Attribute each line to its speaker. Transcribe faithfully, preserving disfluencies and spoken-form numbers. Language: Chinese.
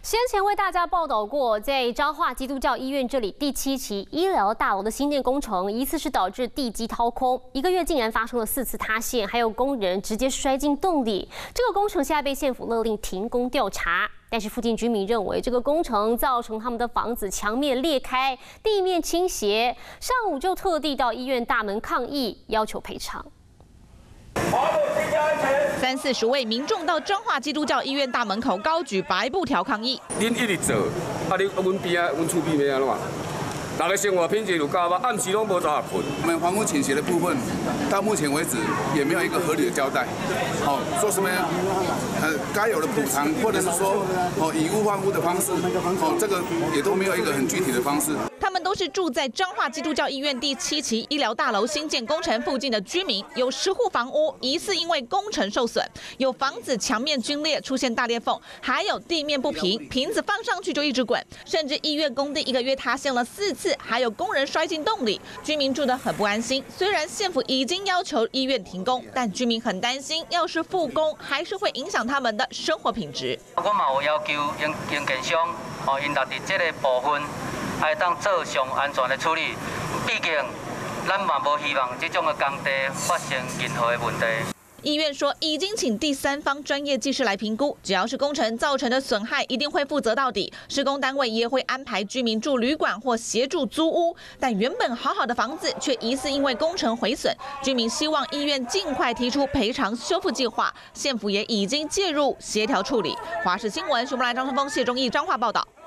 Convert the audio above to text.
Speaker 1: 先前为大家报道过，在彰化基督教医院这里第七期医疗大楼的新建工程，疑似是导致地基掏空，一个月竟然发生了四次塌陷，还有工人直接摔进洞里。这个工程现在被县府勒令停工调查，但是附近居民认为这个工程造成他们的房子墙面裂开、地面倾斜，上午就特地到医院大门抗议，要求赔偿。
Speaker 2: 三四十位民众到彰化基督教医院大门口高举白布条抗议。
Speaker 3: 恁一直做，啊，你阮边啊，阮厝边要安怎？大家生活品质就加吧，暗时拢无早下困。
Speaker 4: 我们房屋倾斜的部分，到目前为止也没有一个合理的交代。好、哦，说什么呃该有的补偿，或者是说哦以物换物的方式，哦这个也都没有一个很具体的方式。
Speaker 2: 他们都是住在彰化基督教医院第七期医疗大楼新建工程附近的居民，有十户房屋疑似因为工程受损，有房子墙面龟裂出现大裂缝，还有地面不平，瓶子放上去就一直滚，甚至医院工地一个月塌陷了四次，还有工人摔进洞里，居民住得很不安心。虽然县府已经要求医院停工，但居民很担心，要是复工，还是会影响他们的生活品质。
Speaker 5: 我嘛有要求营营建商，哦，因落伫这个部分。 还当做上安全的处理，毕竟咱嘛无希望这种的工地发生任何的问题。
Speaker 2: 医院说已经请第三方专业技师来评估，只要是工程造成的损害，一定会负责到底。施工单位也会安排居民住旅馆或协助租屋，但原本好好的房子却疑似因为工程毁损，居民希望医院尽快提出赔偿修复计划，县府也已经介入协调处理。华视新闻徐木兰、张春峰、谢忠义彰化报道。